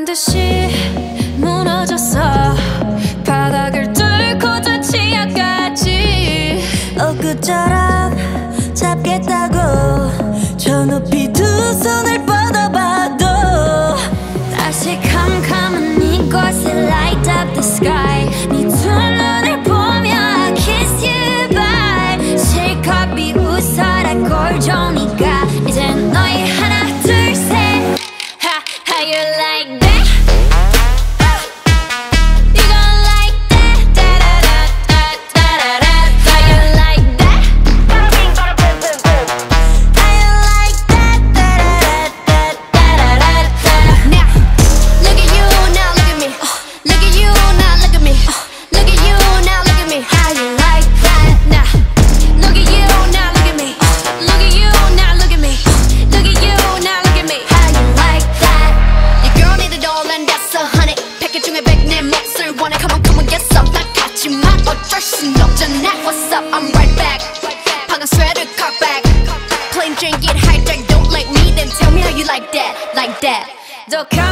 듯이 무너졌어. 바닥을 뚫고 저 치아까지 엊그처럼 잡겠다고 저 높이 두 손을 뻗어봐도 다시 캄캄한 이곳에 light up the sky. 네 두 눈을 보며 I kiss you bye. 실컷 비웃어라 꼴 좋으니까 이젠 너희 하나 둘 셋. How you like that? What's up? I'm right back. 방금 sweater cock back. Plain drink, get hijacked. Don't like me, then tell me how you like that, like that. 더